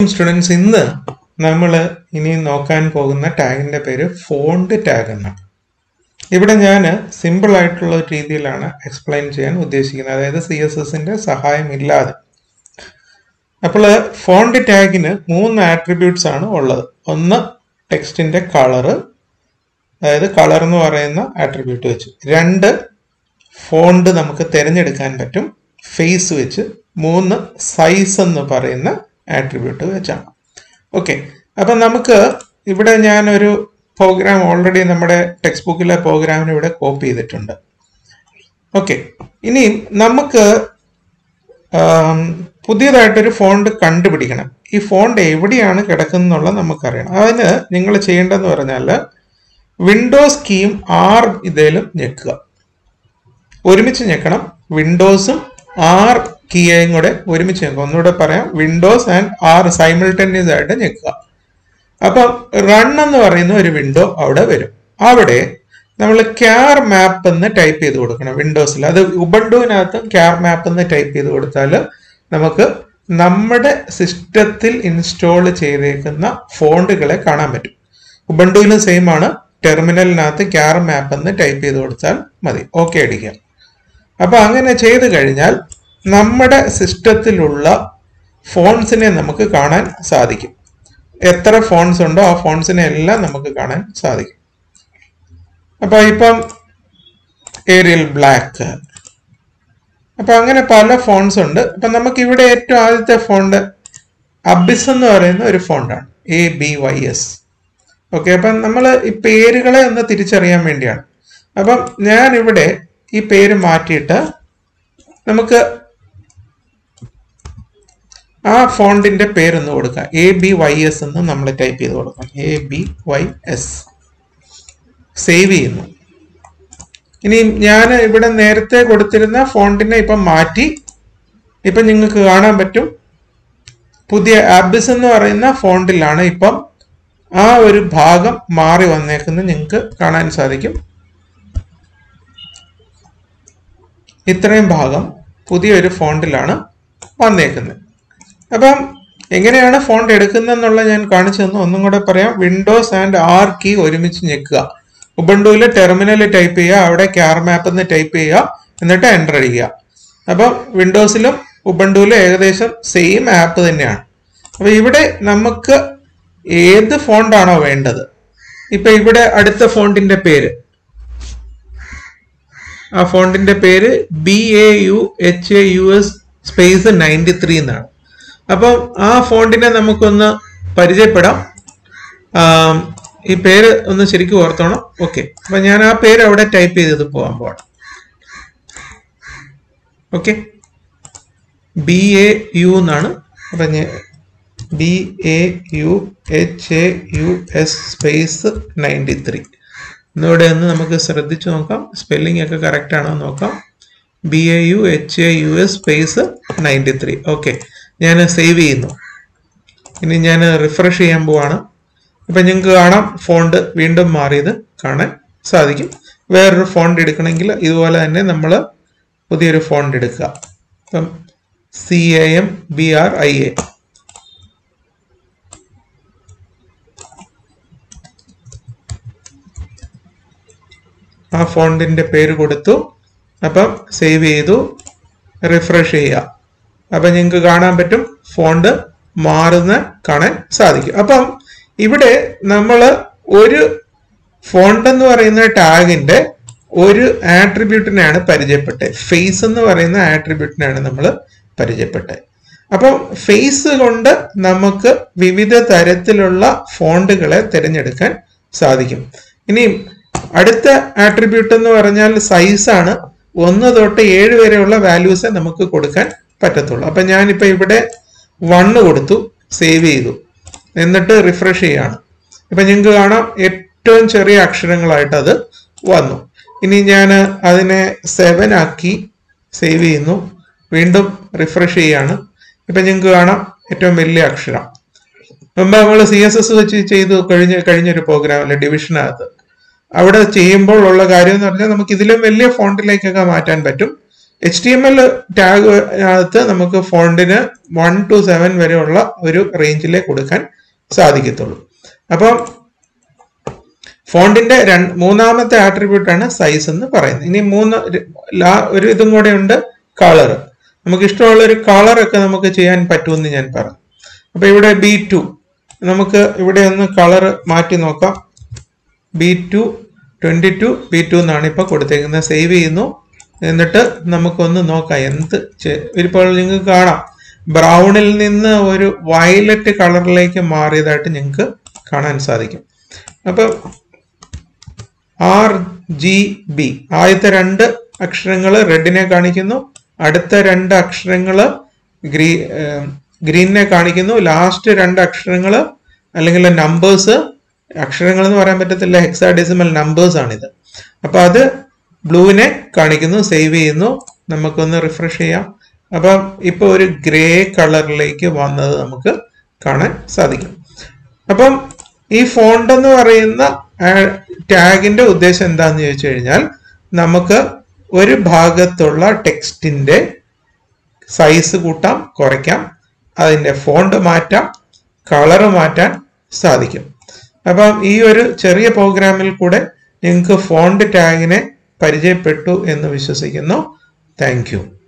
Students, ഇന്ന് നമ്മൾ ഇനി നോക്കാൻ പോകുന്ന ടാഗിന്റെ പേര് ഫോണ്ട് ടാഗ് എന്നാണ്. ഇവിടെ ഞാൻ സിമ്പിൾ ആയിട്ടുള്ള രീതിയിലാണ് എക്സ്പ്ലെയിൻ ചെയ്യാൻ ഉദ്ദേശിക്കുന്നത്, അതായത് CSSന്റെ സഹായം ഇല്ലാതെ. അപ്പോൾ ഫോണ്ട് ടാഗിന് 3 ആട്രിബ്യൂട്ട്സ് ആണ് ഉള്ളത്. ഒന്ന് ടെക്സ്റ്റിന്റെ കളറ്, അതായത് കളർ എന്ന് പറയുന്ന ആട്രിബ്യൂട്ട് വെച്ച്. 2 ഫോണ്ട് നമുക്ക് തിരഞ്ഞെടുക്കാൻ പറ്റും ഫേസ് വെച്ച്. 3 സൈസ് എന്ന് പറയുന്ന ആട്രിബ്യൂട്ട് വെച്ചാണ്. ഓക്കെ, അപ്പം നമുക്ക് ഇവിടെ ഞാനൊരു പ്രോഗ്രാം ഓൾറെഡി നമ്മുടെ ടെക്സ്റ്റ് ബുക്കിലെ പ്രോഗ്രാമിന് ഇവിടെ കോപ്പി ചെയ്തിട്ടുണ്ട്. ഓക്കെ, ഇനി നമുക്ക് പുതിയതായിട്ടൊരു ഫോണ്ട് കണ്ടുപിടിക്കണം. ഈ ഫോണ്ട് എവിടെയാണ് കിടക്കുന്നുള്ളത് നമുക്കറിയണം. അതിന് നിങ്ങൾ ചെയ്യേണ്ടതെന്ന് പറഞ്ഞാൽ വിൻഡോസ് കീയും R ഇതേലും ഞെക്കുക. ഒരുമിച്ച് ഞെക്കണം. വിൻഡോസും R കീയും കൂടെ ഒരുമിച്ച് ഞെക്കുക. ഒന്നുകൂടെ പറയാം, വിൻഡോസ് ആൻഡ് R സൈമിൾട്ടേനിയസ് ആയിട്ട് ഞെക്കുക. അപ്പം റൺ എന്ന് പറയുന്ന ഒരു വിൻഡോ അവിടെ വരും. അവിടെ നമ്മൾ ക്യാർ മാപ്പ് എന്ന് ടൈപ്പ് ചെയ്ത് കൊടുക്കണം വിൻഡോസിൽ. അത് ഉബണ്ടുവിനകത്തും ക്യാർ മാപ്പ് എന്ന് ടൈപ്പ് ചെയ്ത് കൊടുത്താൽ നമുക്ക് നമ്മുടെ സിസ്റ്റത്തിൽ ഇൻസ്റ്റാൾ ചെയ്തേക്കുന്ന ഫോണ്ടുകളെ കാണാൻ പറ്റും. ഉബണ്ടുവിലും സെയിം ആണ്. ടെർമിനലിനകത്ത് ക്യാർ മാപ്പ് എന്ന് ടൈപ്പ് ചെയ്ത് കൊടുത്താൽ മതി. ഓക്കെ അടിക്കാം. അപ്പൊ അങ്ങനെ ചെയ്ത് കഴിഞ്ഞാൽ നമ്മുടെ സിസ്റ്റത്തിലുള്ള ഫോൺസിനെ നമുക്ക് കാണാൻ സാധിക്കും. എത്ര ഫോൺസ് ഉണ്ടോ ആ ഫോൺസിനെ എല്ലാം നമുക്ക് കാണാൻ സാധിക്കും. അപ്പൊ ഇപ്പം ഏരിയൽ ബ്ലാക്ക്, അപ്പൊ അങ്ങനെ പല ഫോൺസ് ഉണ്ട്. അപ്പൊ നമുക്ക് ഇവിടെ ഏറ്റവും ആദ്യത്തെ ഫോണ്ട് അബിസ് എന്ന് പറയുന്ന ഒരു ഫോണ്ടാണ്, ABYS. ഓക്കെ, അപ്പം നമ്മൾ ഈ പേരുകളെ ഒന്ന് തിരിച്ചറിയാൻ വേണ്ടിയാണ്. അപ്പം ഞാൻ ഇവിടെ ഈ പേര് മാറ്റിയിട്ട് നമുക്ക് ആ ഫോണ്ടിന്റെ പേരൊന്ന് കൊടുക്കാം. ABYS എന്ന് നമ്മൾ ടൈപ്പ് ചെയ്ത് കൊടുക്കാം. ABYS സേവ് ചെയ്യുന്നു. ഇനി ഞാൻ ഇവിടെ നേരത്തെ കൊടുത്തിരുന്ന ഫോണ്ടിനെ ഇപ്പം മാറ്റി. ഇപ്പം നിങ്ങൾക്ക് കാണാൻ പറ്റും പുതിയ അബിസ് എന്ന് പറയുന്ന ഫോണ്ടിലാണ് ഇപ്പം ആ ഒരു ഭാഗം മാറി വന്നേക്കുന്നത്. നിങ്ങൾക്ക് കാണാൻ സാധിക്കും. ഇത്രയും ഭാഗം പുതിയൊരു ഫോണ്ടിലാണ് വന്നേക്കുന്നത്. അപ്പം എങ്ങനെയാണ് ഫോണ്ട് എടുക്കുന്നതെന്നുള്ള ഞാൻ കാണിച്ചു തന്നു. ഒന്നും കൂടെ പറയാം. വിൻഡോസ് ആൻഡ് R കീ ഒരുമിച്ച് ഞെക്കുക. ഉബണ്ടുവിൽ ടെർമിനൽ ടൈപ്പ് ചെയ്യുക, അവിടെ ക്യാർ മാപ്പ് എന്ന് ടൈപ്പ് ചെയ്യുക, എന്നിട്ട് എൻ്റർ ചെയ്യുക. അപ്പം വിൻഡോസിലും ഉബണ്ടുവിലും ഏകദേശം സെയിം ആപ്പ് തന്നെയാണ്. അപ്പൊ ഇവിടെ നമുക്ക് ഏത് ഫോണ്ടാണോ വേണ്ടത്, ഇപ്പൊ ഇവിടെ അടുത്ത ഫോണ്ടിന്റെ പേര്, ആ ഫോണ്ടിന്റെ പേര് BAUHAUS സ്പേസ് 93 എന്നാണ്. അപ്പം ആ ഫോണ്ടിനെ നമുക്കൊന്ന് പരിചയപ്പെടാം. ഈ പേര് ഒന്ന് ശരിക്കും ഓർത്തോണം. ഓക്കെ, അപ്പൊ ഞാൻ ആ പേര് അവിടെ ടൈപ്പ് ചെയ്തത് പോകാൻ പോകണം. ഓക്കെ, BAU എന്നാണ്. അപ്പൊ BAUHAUS സ്പേസ് 93. ഇന്നിവിടെ ഒന്ന് നമുക്ക് ശ്രദ്ധിച്ചു നോക്കാം, സ്പെല്ലിംഗ് ഒക്കെ കറക്റ്റ് ആണോ നോക്കാം. BAUHAUS space 93. ഓക്കെ, ഞാൻ സേവ് ചെയ്യുന്നു. ഇനി ഞാൻ റിഫ്രഷ് ചെയ്യാൻ പോവാണ്. അപ്പൊ നിങ്ങൾക്ക് കാണാം ഫോണ്ട് വീണ്ടും മാറിയത് കാണാൻ സാധിക്കും. വേറൊരു ഫോണ്ട് എടുക്കണമെങ്കിൽ ഇതുപോലെ തന്നെ നമ്മൾ പുതിയൊരു ഫോണ്ട് എടുക്കുക. ഇപ്പം CAMBRIA. ആ ഫോണ്ടിന്റെ പേര് കൊടുത്തു. അപ്പം സേവ് ചെയ്തു, റിഫ്രഷ് ചെയ്യുക. അപ്പൊ നിങ്ങൾക്ക് കാണാൻ പറ്റും ഫോണ്ട് മാറുന്ന കാണാൻ സാധിക്കും. അപ്പം ഇവിടെ നമ്മൾ ഒരു ഫോണ്ട് എന്ന് പറയുന്ന ടാഗിന്റെ ഒരു ആട്രിബ്യൂട്ടിനെയാണ് പരിചയപ്പെട്ടത്. ഫേസ് എന്ന് പറയുന്ന ആട്രിബ്യൂട്ടിനെയാണ് നമ്മൾ പരിചയപ്പെട്ടത്. അപ്പം ഫേസ് കൊണ്ട് നമുക്ക് വിവിധ തരത്തിലുള്ള ഫോണ്ടുകളെ തിരഞ്ഞെടുക്കാൻ സാധിക്കും. ഇനി അടുത്ത ആട്രിബ്യൂട്ട് എന്ന് പറഞ്ഞാൽ സൈസ് ആണ്. 1 തൊട്ട് 7 വരെയുള്ള വാല്യൂസെ നമുക്ക് കൊടുക്കാൻ പറ്റത്തുള്ളൂ. അപ്പൊ ഞാനിപ്പോ ഇവിടെ 1 കൊടുത്തു, സേവ് ചെയ്തു, എന്നിട്ട് റിഫ്രഷ് ചെയ്യാണ്. ഇപ്പൊ നിങ്ങൾക്ക് കാണാം ഏറ്റവും ചെറിയ അക്ഷരങ്ങളായിട്ട് അത് വന്നു. ഇനി ഞാൻ അതിനെ 7 ആക്കി സേവ് ചെയ്യുന്നു, വീണ്ടും റിഫ്രഷ് ചെയ്യാണ്. ഇപ്പൊ നിങ്ങൾക്ക് കാണാം ഏറ്റവും വലിയ അക്ഷരം. മുമ്പ് നമ്മൾ CSS വെച്ച് ചെയ്തു കഴിഞ്ഞൊരു പ്രോഗ്രാമിലെ ഡിവിഷനകത്ത് അവിടെ ചെയ്യുമ്പോൾ ഉള്ള കാര്യം എന്ന് പറഞ്ഞാൽ നമുക്ക് ഇതിലും വലിയ ഫോണ്ടിലേക്കൊക്കെ മാറ്റാൻ പറ്റും. HTML ടാഗ് അകത്ത് നമുക്ക് ഫോണ്ടിന് 1 to 7 വരെയുള്ള ഒരു റേഞ്ചിലെ കൊടുക്കാൻ സാധിക്കത്തുള്ളൂ. അപ്പം ഫോണ്ടിന്റെ മൂന്നാമത്തെ ആട്രിബ്യൂട്ട് ആണ് സൈസ് എന്ന് പറയുന്നത്. ഇനി ഒരു ഇതും കൂടെ ഉണ്ട്, കളർ. നമുക്ക് ഇഷ്ടമുള്ള ഒരു കളർ ഒക്കെ നമുക്ക് ചെയ്യാൻ പറ്റുമെന്ന് ഞാൻ പറഞ്ഞു. അപ്പൊ ഇവിടെ B2 നമുക്ക് ഇവിടെ ഒന്ന് കളർ മാറ്റി നോക്കാം. B2 22 B2 എന്നാണ് ഇപ്പൊ കൊടുത്തേക്കുന്നത്. സേവ് ചെയ്യുന്നു. എന്നിട്ട് നമുക്കൊന്ന് നോക്കാം ഇപ്പോൾ നിങ്ങൾക്ക് കാണാം ബ്രൗണിൽ നിന്ന് ഒരു വയലറ്റ് കളറിലേക്ക് മാറിയതായിട്ട് നിങ്ങൾക്ക് കാണാൻ സാധിക്കും. അപ്പൊ RGB ആദ്യത്തെ 2 അക്ഷരങ്ങൾ റെഡിനെ കാണിക്കുന്നു, അടുത്ത 2 അക്ഷരങ്ങൾ ഗ്രീനിനെ കാണിക്കുന്നു, ലാസ്റ്റ് 2 അക്ഷരങ്ങൾ അല്ലെങ്കിൽ നമ്പേഴ്സ്, അക്ഷരങ്ങൾ എന്ന് പറയാൻ പറ്റത്തില്ല, ഹെക്സാഡെസിമൽ നമ്പേഴ്സ് ആണിത്. അപ്പൊ അത് ബ്ലൂവിനെ കാണിക്കുന്നു. സേവ് ചെയ്യുന്നു. നമുക്കൊന്ന് റിഫ്രഷ് ചെയ്യാം. അപ്പം ഇപ്പൊ ഒരു ഗ്രേ കളറിലേക്ക് വന്നത് നമുക്ക് കാണാൻ സാധിക്കും. അപ്പം ഈ ഫോണ്ട് എന്ന് പറയുന്ന ടാഗിന്റെ ഉദ്ദേശം എന്താന്ന് ചോദിച്ചു കഴിഞ്ഞാൽ നമുക്ക് ഒരു ഭാഗത്തുള്ള ടെക്സ്റ്റിന്റെ സൈസ് കൂട്ടാം, കുറയ്ക്കാം, അതിന്റെ ഫോണ്ട് മാറ്റാം, കളർ മാറ്റാൻ സാധിക്കും. അപ്പം ഈ ഒരു ചെറിയ പ്രോഗ്രാമിൽ കൂടെ നിങ്ങൾക്ക് ഫോണ്ട് ടാഗിനെ പരിചയപ്പെട്ടു എന്ന് വിശ്വസിക്കുന്നു. Thank U.